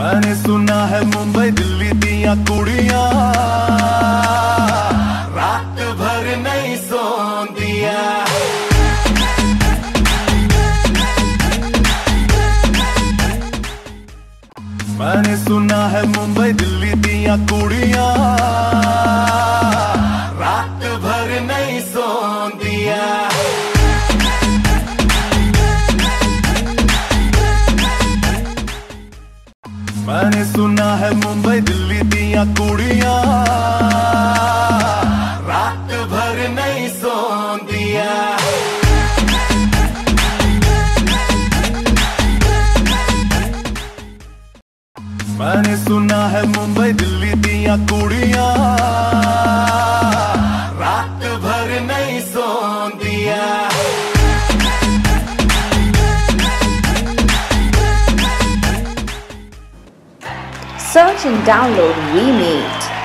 मैंने सुना है मुंबई दिल्ली दिया कुड़ियां रात भर नहीं सोंदिया। मैंने सुना है मुंबई दिल्ली दिया कुड़ियां रात भर नहीं सोंदिया। मैंने सुना है मुंबई दिल्ली दिया कुड़ियां रात भर नहीं सोंदिया। मैंने सुना है मुंबई दिल्ली दिया कुड़ियां रात भर नहीं Sondiya. Search and download WeMeet.